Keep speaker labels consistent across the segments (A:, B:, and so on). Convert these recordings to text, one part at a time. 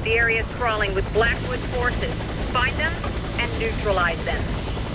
A: The area's crawling with Blackwood forces. Find them and neutralize them.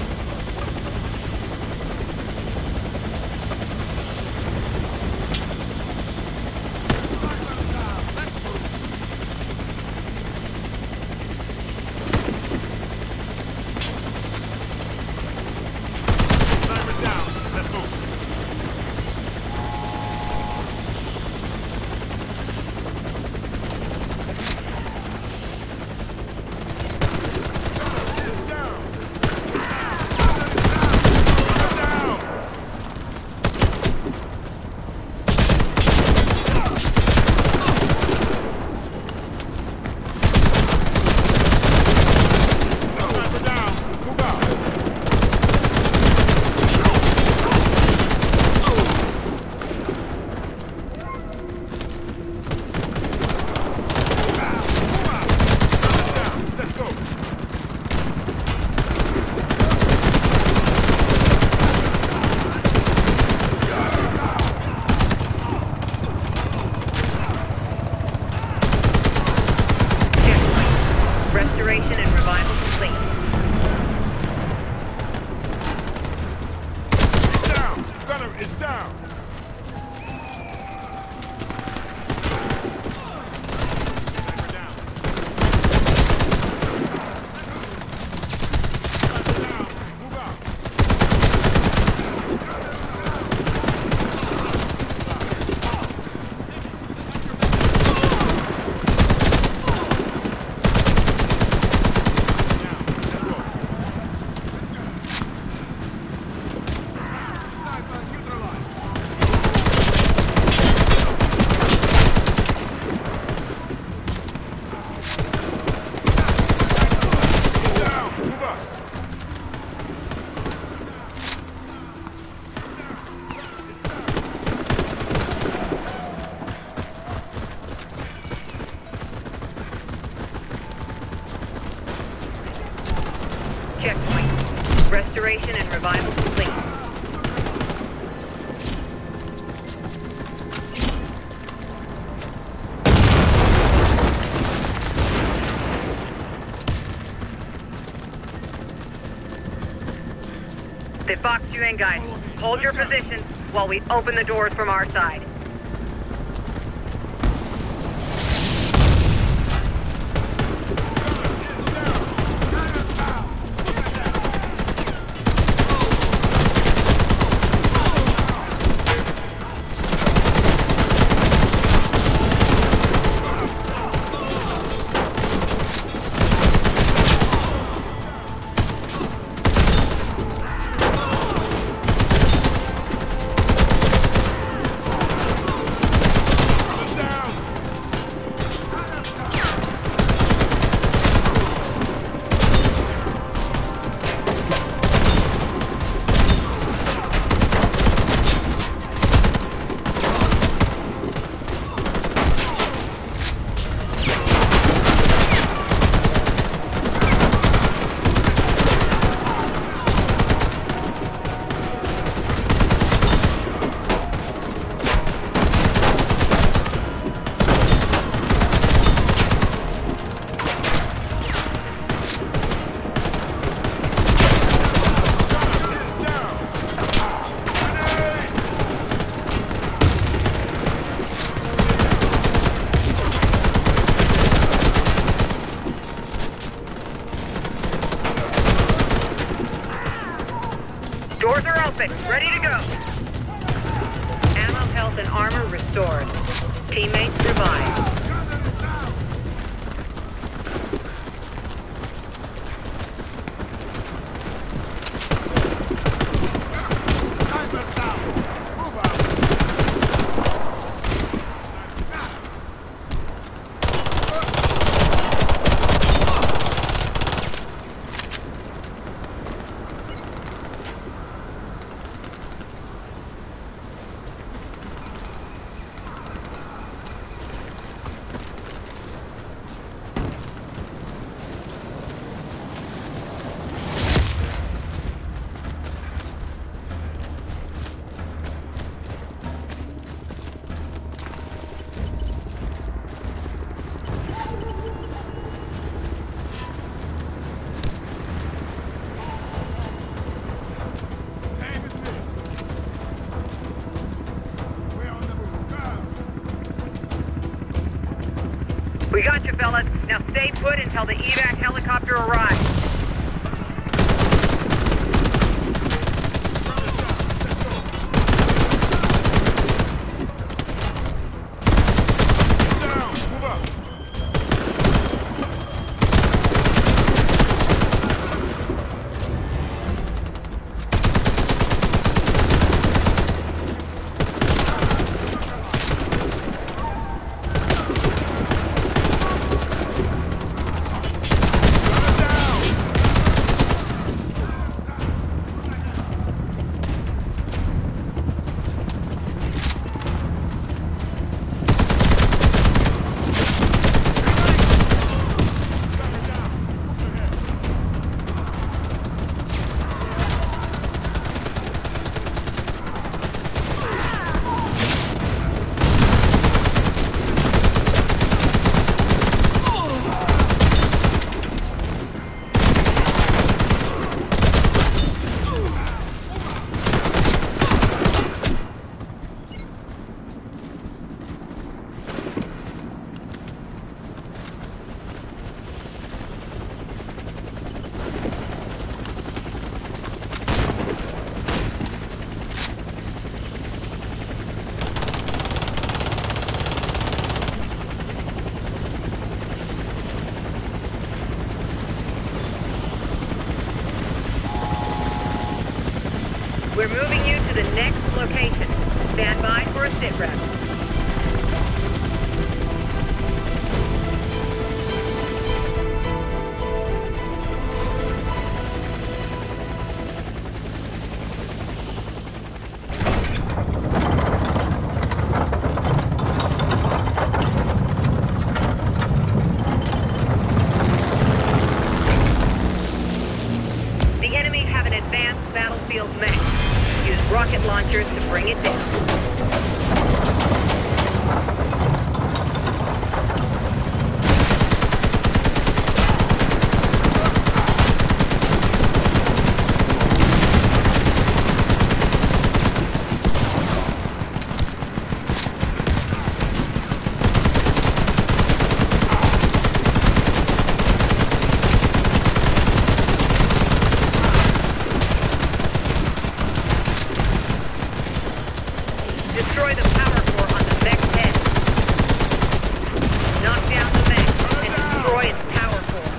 A: Restoration and revival complete.
B: It's down! Gunner is down!
A: Checkpoint. Restoration and revival complete. They boxed you in, guys. Hold your positions while we open the doors from our side. Doors are open, ready to go. Ammo, health, and armor restored. Teammates revived. We got you, fellas. Now stay put until the evac helicopter arrives. We're moving you to the next location. Stand by for a sit rep. The enemy have an advanced battlefield mech. Use rocket launchers to bring it down. Destroy the power core on the mech's head. Knock down the mech and destroy its power core.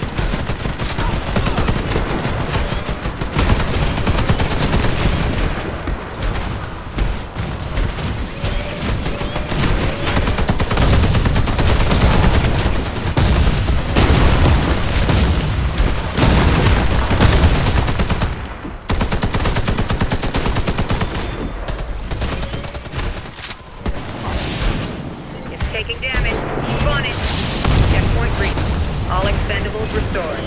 A: Taking damage. Move on it. Checkpoint reached. All expendables restored.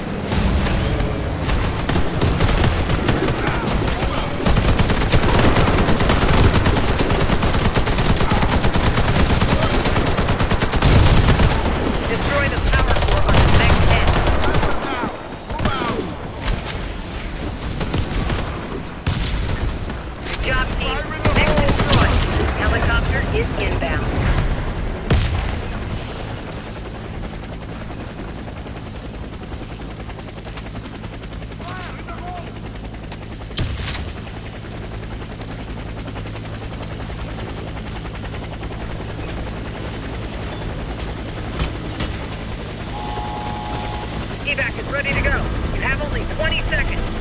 A: Destroy the power core on the mech's head. Good job, team. Mech destroyed. Helicopter is inbound. Evac is ready to go. You have only 20 seconds.